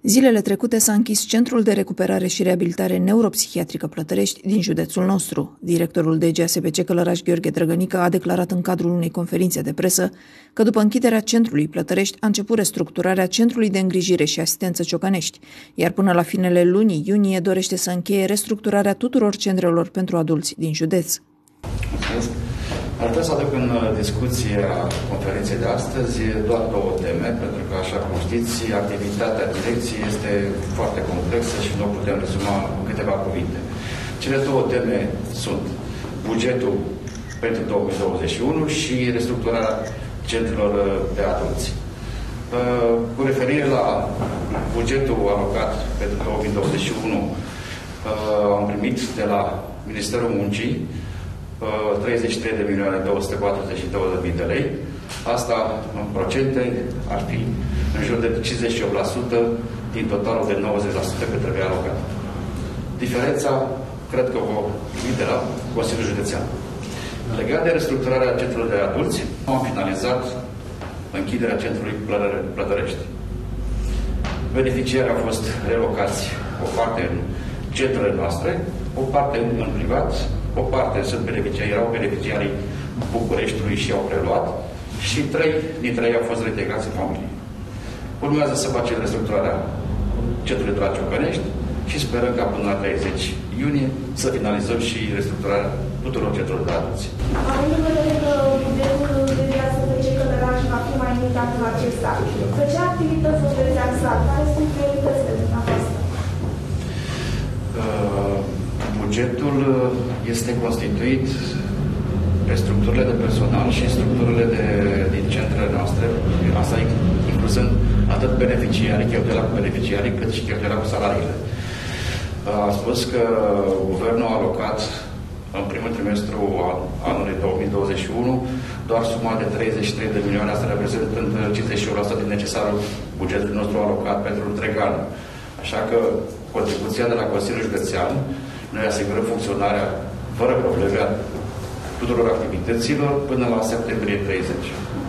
Zilele trecute s-a închis Centrul de Recuperare și Reabilitare Neuropsihiatrică Plătărești din județul nostru. Directorul DGASPC Călăraș Gheorghe Drăgănică a declarat în cadrul unei conferințe de presă că după închiderea Centrului Plătărești a început restructurarea Centrului de Îngrijire și Asistență Ciocănești, iar până la finele lunii iunie dorește să încheie restructurarea tuturor centrelor pentru adulți din județ. Mulțumesc. Ar trebui să aduc în discuție a conferinței de astăzi doar două teme, pentru că, așa cum știți, activitatea direcției este foarte complexă și nu o putem rezuma cu câteva cuvinte. Cele două teme sunt bugetul pentru 2021 și restructurarea centrelor de adulți. Cu referire la bugetul alocat pentru 2021, am primit de la Ministerul Muncii 33.242.000 de lei. Asta, în procente, ar fi în jur de 58% din totalul de 90% care trebuie alocat. Diferența, cred că o primi de la Consiliul Județean. Legat de restructurarea centrului de adulți, am finalizat închiderea centrului Plătărești. Beneficiarii au fost relocați o parte în centrele noastre, o parte în privat, o parte erau beneficiarii Bucureștiului și au preluat și 3 dintre ei au fost reintegrați în familie. Urmează să facem restructurarea centrului de la Ciocănești și sperăm ca până la 30 iunie să finalizăm și restructurarea tuturor centrelor de adulți. Având în vedere că bugetul de DGASPC Călăraș va fi mai limitat în acest an, pe ce activități vă veți axa? Care sunt prioritățile dumneavoastră? Bugetul este constituit pe structurile de personal și structurile din centrele noastre, asta incluzând atât beneficiarii, cheltuiala cu beneficiarii, cât și cheltuiala cu salariile. Am spus că guvernul a alocat în primul trimestru anului 2021 doar suma de 33 de milioane, asta reprezentând 58% din necesarul bugetului nostru alocat pentru întreg an. Așa că contribuția de la Consiliul Județean noi asigurăm funcționarea fără probleme a tuturor activităților până la septembrie 30.